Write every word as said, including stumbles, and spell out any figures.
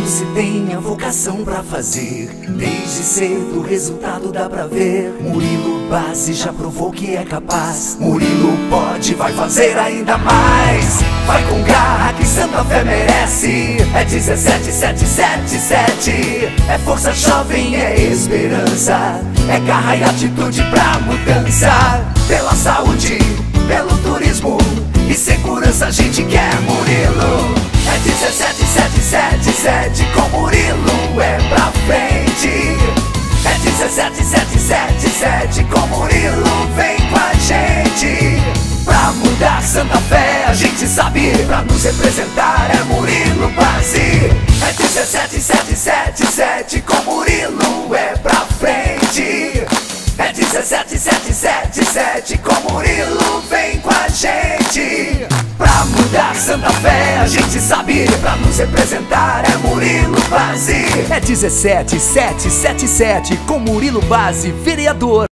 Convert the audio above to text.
quando se tem a vocação pra fazer. Desde cedo o resultado dá pra ver. Murilo Bazzi já provou que é capaz. Murilo pode, vai fazer ainda mais. Vai com garra que Santa Fé merece. É dezessete sete sete sete. É força jovem, é esperança. É garra e atitude pra mudança. Pela saúde, pelo turismo e segurança a gente quer Murilo. É dezessete sete sete sete com Murilo, é pra frente. É dezessete sete sete sete com Murilo, vem com a gente. Pra mudar Santa Fé a gente sabe, pra nos representar é Murilo Bazzi. É dezessete sete sete sete com Murilo, é pra frente. É dezessete sete sete sete com Murilo, vem com a gente. Pra mudar Santa Fé a gente sabe, pra nos representar é Murilo Bazzi. É dezessete sete sete sete com Murilo Bazzi, vereador.